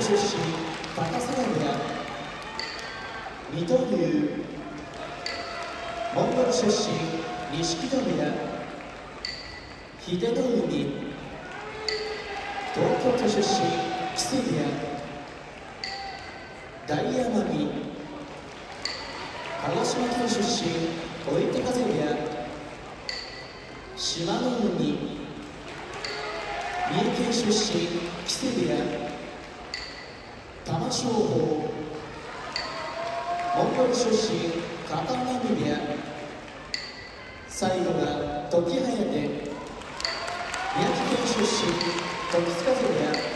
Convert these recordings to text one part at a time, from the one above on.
出身高砂部屋、水戸龍、モンゴル出身錦戸部屋、秀ノ海、東京都出身木瀬部屋、大奄美、鹿児島県出身追手風部屋、志摩ノ海、三重県出身木瀬部屋、玉正鳳、モンゴル出身片男波部屋、最後が時疾風、宮城県出身時津風部屋。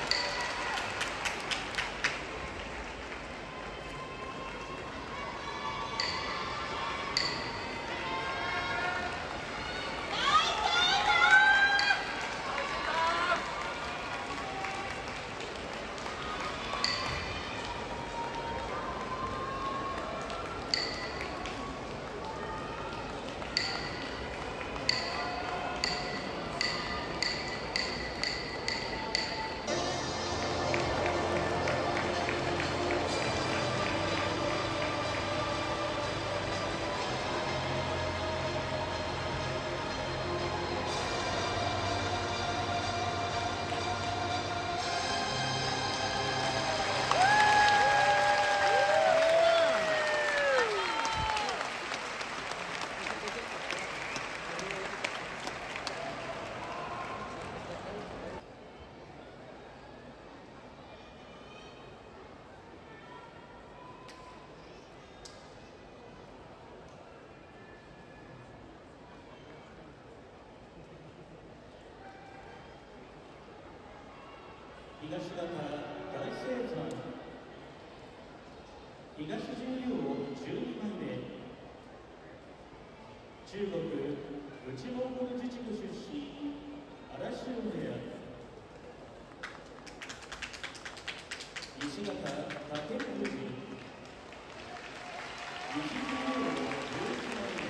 東方大聖山、東十両12枚目、中国内モンゴル自治区出身荒汐部屋、西方武富士、西十両11枚目、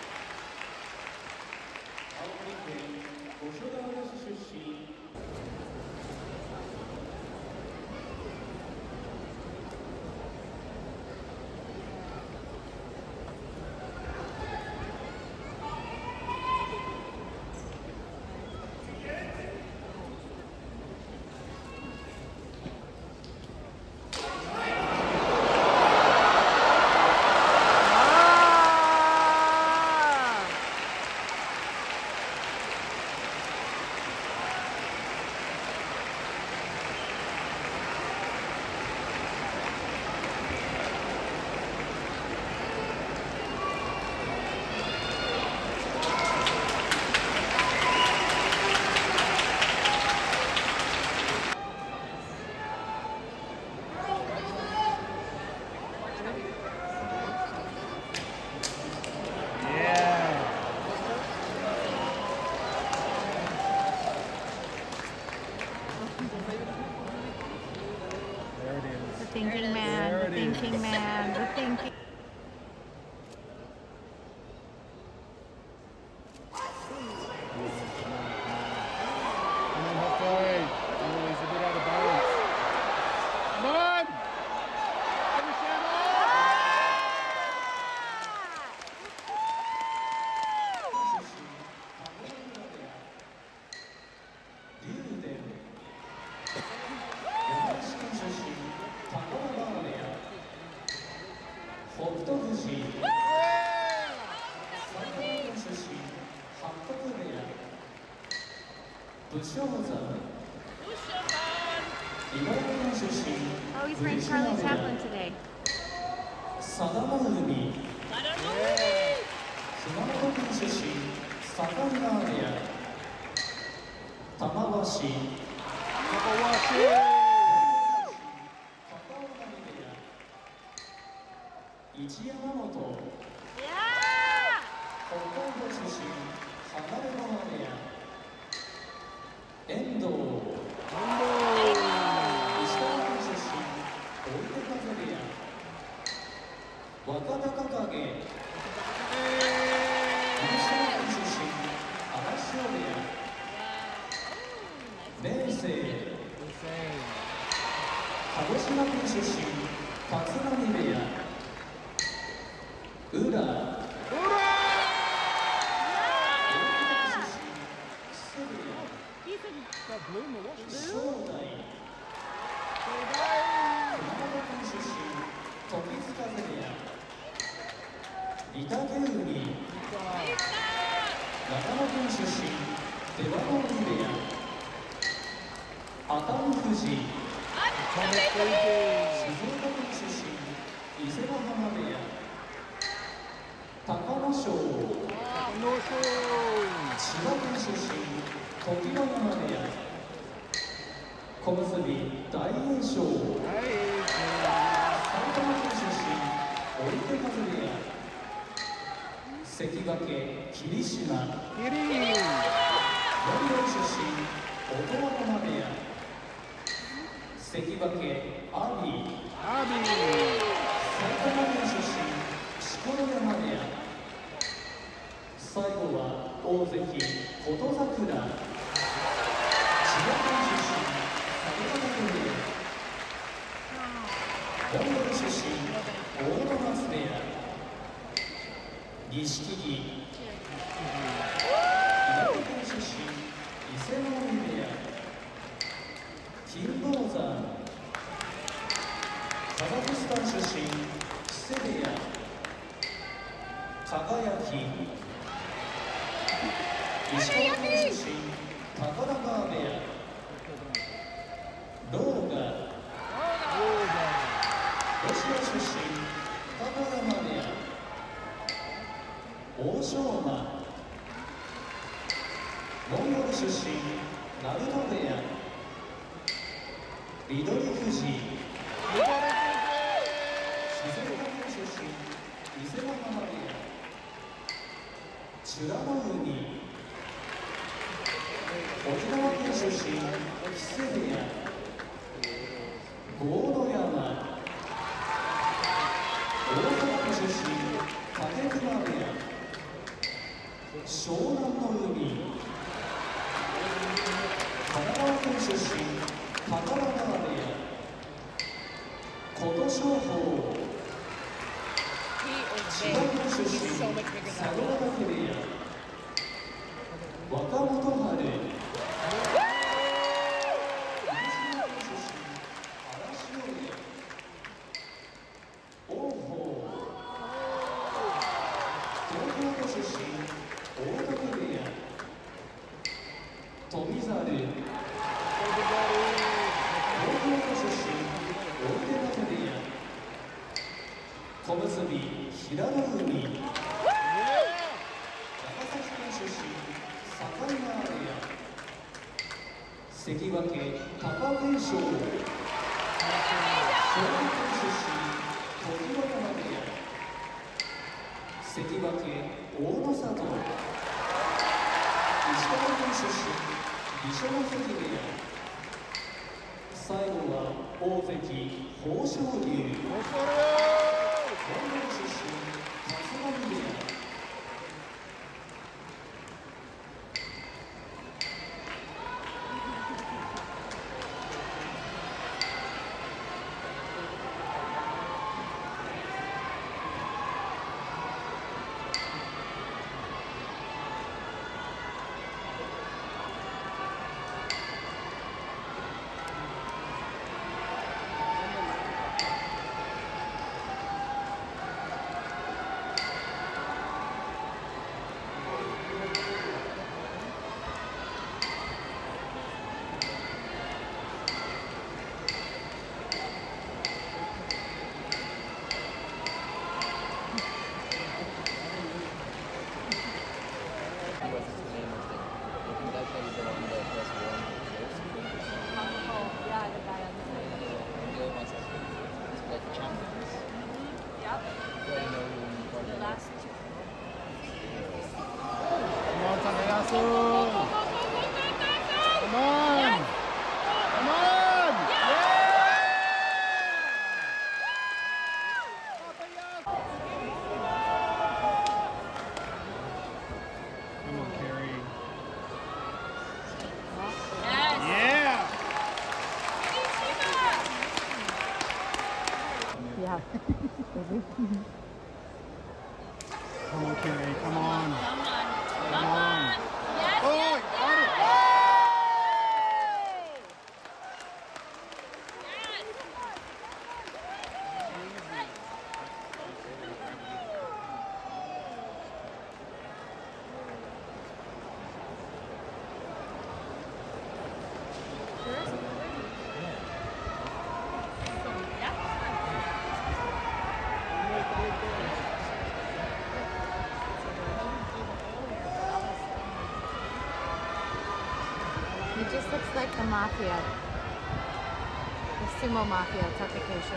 青森県五所川原市出身 thinking man, the thinking man, the thinking. Oh, he's friend Charlie Chaplin today. 佐田の海、熊本県出身境川部屋、玉鷲、一山本、北海道出身放川部屋、遠藤、石川県出身追手風部屋、若隆景、広島県出身荒汐部屋、 明生、 鹿児島県出身立浪部屋宇良正代熊本県出身時津風部屋御嶽海長野県出身出羽海部屋熱海富士静岡県出身伊勢ヶ濱部屋隆の勝千葉県出身常盤山部屋小結大栄翔埼玉県出身追手風部屋関脇霧島森出身音羽山部屋関脇阿炎埼玉県出身錣山部屋最後は大関琴櫻千葉県出身佐渡部屋モンゴル出身阿武松部屋錦木岩手県出身伊勢ノ海部屋金峰山カザフスタン出身木瀬部屋輝石川県出身高田川部屋狼雅ロシア出身高山部屋欧勝馬モンゴル出身鳴門部屋翠富士静岡県出身伊勢ヶ濱部屋美ノ海沖縄県出身木瀬部屋豪ノ山大阪府出身武隈部屋湘南の海神奈川県出身高田川部屋琴勝峰千葉県出身佐渡ヶ嶽部屋若元春広島県出身荒汐部屋王鵬東京都出身大嶽部屋翔猿東京都出身追手風部屋小結平戸海長崎県出身境川部屋関脇貴景勝兵庫県出身常盤山部屋関脇大野里石川県出身二所ノ関部屋最後は大関豊昇龍モンゴル出身立浪部屋 looks like the mafia. The sumo mafia, Takakesha.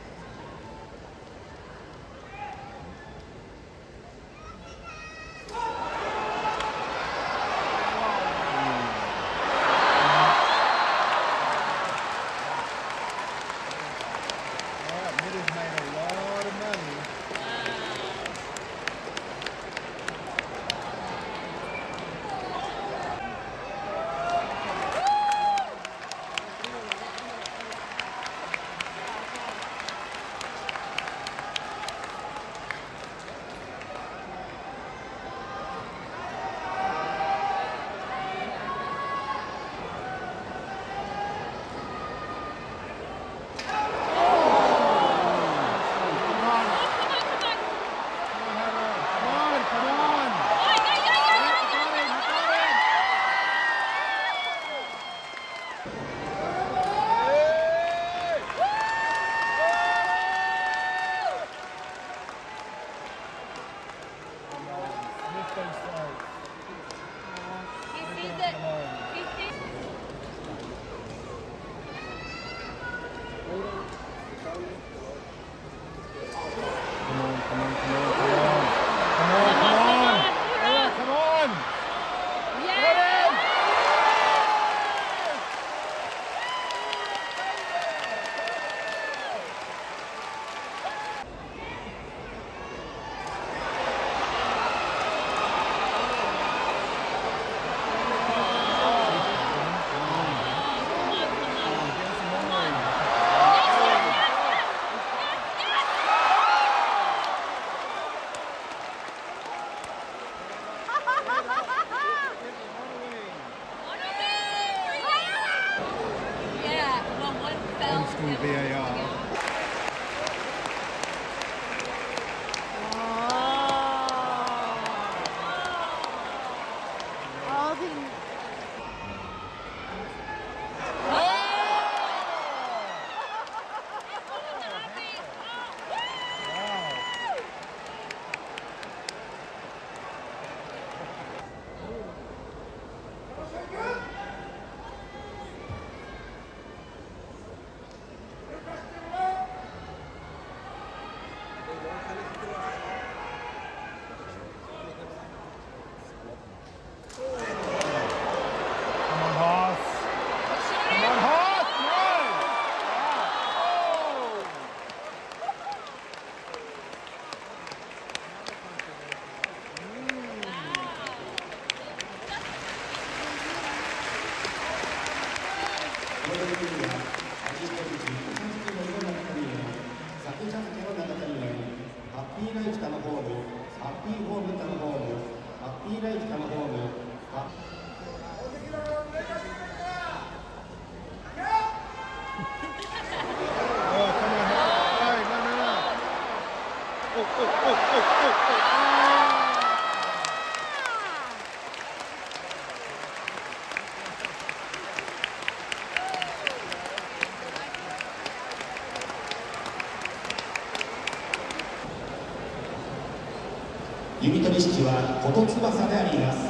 弓取式は琴翼であります。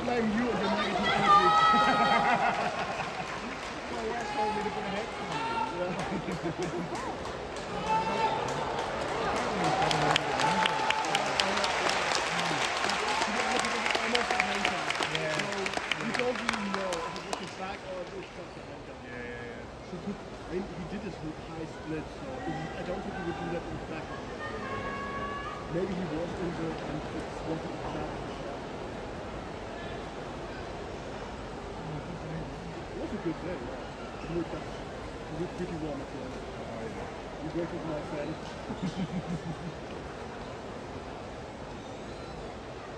Maybe he was injured and it wasn't that. It was a good day, yeah. He looked pretty warm at the end. He's waiting for my friend.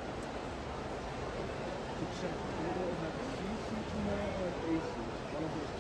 To check whether it had a C seat tomorrow or an A seat. One of those